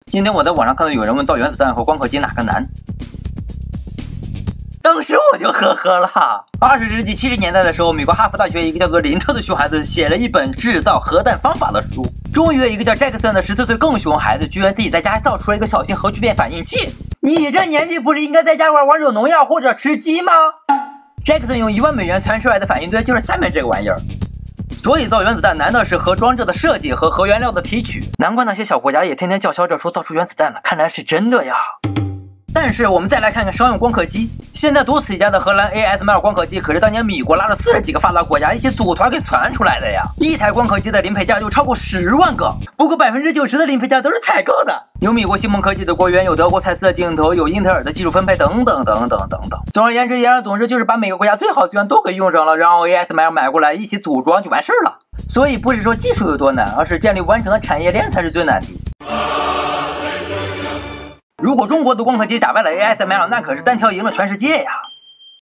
今天我在网上看到有人问造原子弹和光刻机哪个难，当时我就呵呵了。20世纪70年代的时候，美国哈佛大学一个叫做林特的熊孩子写了一本制造核弹方法的书。终于有一个叫杰克森的14岁更熊孩子，居然自己在家造出了一个小型核聚变反应器。你这年纪不是应该在家玩王者荣耀或者吃鸡吗？杰克森用1万美元攒出来的反应堆就是下面这个玩意儿。所以造原子弹难的是核装置的设计和核原料的提取，难怪那些小国家也天天叫嚣着说造出原子弹了，看来是真的呀。但是我们再来看看商用光刻机，现在独此一家的荷兰 ASML 光刻机可是当年米国拉了40几个发达国家一起组团给攒出来的呀！一台光刻机的零配件就超过10万个，不过90%的零配件都是采购的，有美国西蒙科技的国源，有德国蔡司的镜头，有英特尔的技术分配等等等等等等。总而言之，言而总之就是把每个国家最好资源都给用上了，然后 ASML 买过来一起组装就完事儿了。所以不是说技术有多难，而是建立完整的产业链才是最难的。如果中国的光刻机打败了 ASML， 那可是单挑赢了全世界呀！